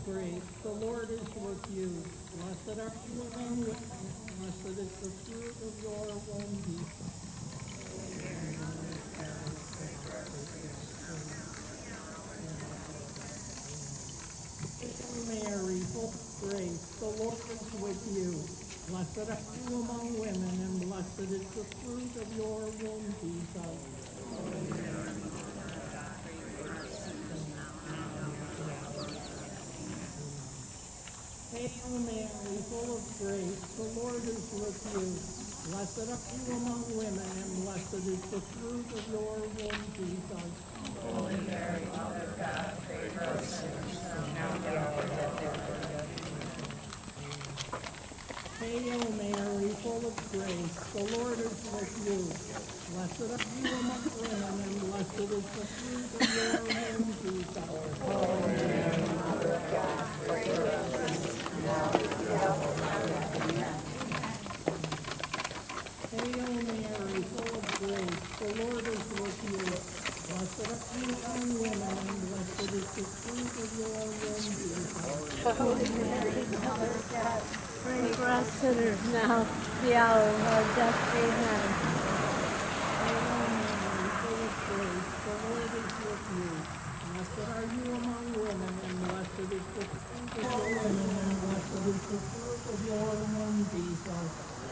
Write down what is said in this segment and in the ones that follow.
grace, the Lord is with you. Blessed are you among women, blessed is the fruit of your womb, Jesus. Hail Mary, full of grace, the Lord is with you. Blessed are you among women, and blessed is the fruit of your womb, Jesus. Hail Mary, full of grace, the Lord is with you. Blessed are you among women, and blessed is the fruit of your womb, Jesus. Holy Mary, Mother of God, pray for us sinners, now and at the hour of our death. Hail Mary, full of grace, the Lord is with you. Blessed are you among women, and blessed is the fruit of your womb, Jesus. Holy Mary, Mother of God, pray for us sinners, now and at the hour of our death. Amen. Hail Mary, full of grace, the Lord is with you. Blessed are you among women, and blessed is the fruit of your womb, Jesus. Holy Mary, Mother of God, pray for us sinners now, the hour of our death. Amen. Hail Mary, full of grace, the Lord is with you. Blessed are you among women, and blessed is the fruit of your womb, and blessed is the fruit of your womb, Jesus.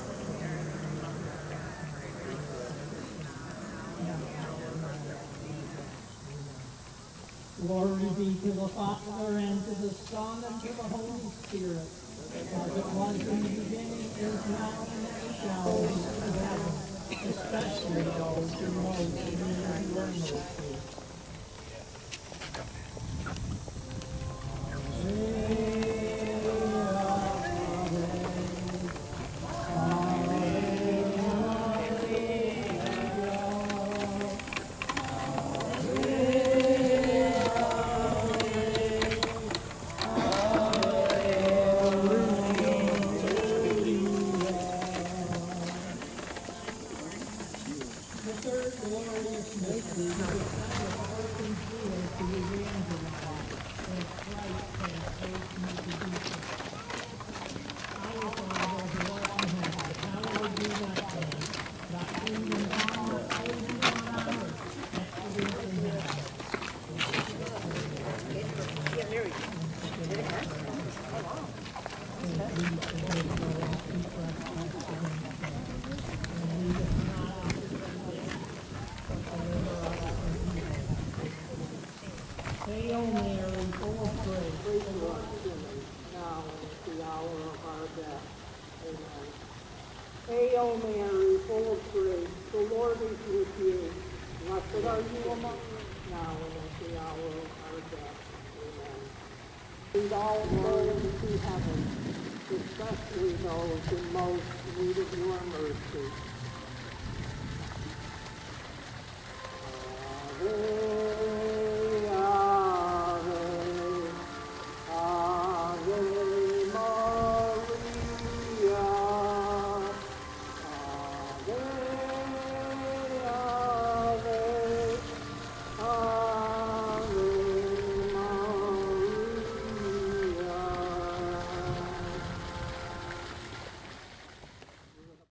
Glory be to the Father, and to the Son, and to the Holy Spirit, as it was in the beginning, is now, and ever shall be, forever, especially those who most need your mercy. Hail Mary, full of grace, pray for us sinners, now and at the hour of our death. Amen. Hail Mary, full of grace, the Lord is with you. Blessed are you among women, now and at the hour of our death. Amen. Lead all souls to heaven, especially those in most need of your mercy. Amen.